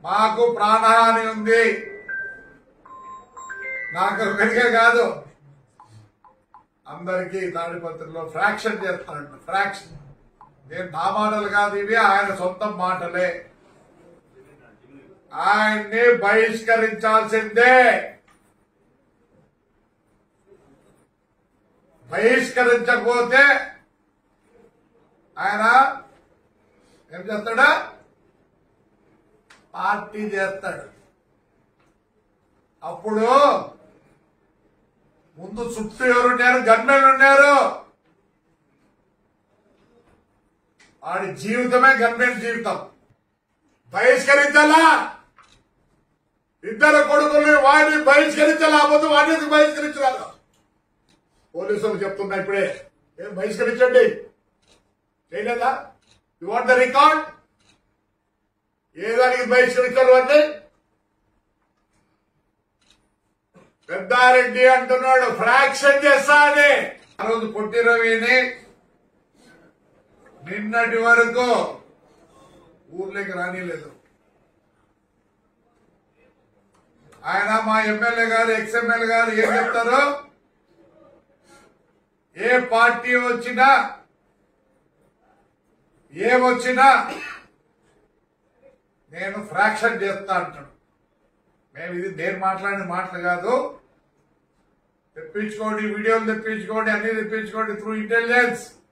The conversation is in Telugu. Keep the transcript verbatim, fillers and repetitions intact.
మాకు ప్రాణహాని ఉంది. నాకు ఒకరికే కాదు, అందరికీ తాడిపత్రిలో ఫ్రాక్షన్ చేస్తానంట. ఫ్రాక్షన్ నేను నా మాటలు కాదు, ఇవి ఆయన సొంత మాటలే. ఆయన్ని బహిష్కరించాల్సిందే. బహిష్కరించకపోతే ఆయన ఏం చేస్తాడా? పార్టీ చేస్తాడు. అప్పుడు ముందు చుట్టూ ఎవరున్నారు? గన్మెన్లు ఉన్నారు. వాడి జీవితమే గన్మెన్ జీవితం. బహిష్కరించాలా? ఇద్దరు కొడుకుల్ని వాడిని బహిష్కరించాలా? అబద్ధం వాడిని ఎందుకు బహిష్కరించాలి? పోలీసులు చెప్తున్నా ఇప్పుడే, ఏం బహిష్కరించండి. చేయలేదా? You want the record? ఏ దానికి బహిష్కరించారు అంటే? పెద్దారెడ్డి అంటున్నాడు ఫ్రాక్షన్ చేస్తా అని. ఆ రోజు పొట్టి రవిని నిన్నటి వరకు ఊర్లోకి రానిలేదు. ఆయన మా ఎమ్మెల్యే గారు, ఎక్స్ ఎమ్మెల్యే గారు ఏం చెప్తారు? ఏ పార్టీ వచ్చినా ఏమొచ్చినా నేను ఫ్రాక్షన్ చేస్తా అంటాడు. మేము ఇది నేను మాట్లాడిన మాటలు కాదు. తెప్పించుకోండి, వీడియోలు తెప్పించుకోండి, అన్ని తెప్పించుకోండి త్రూ ఇంటెలిజెన్స్.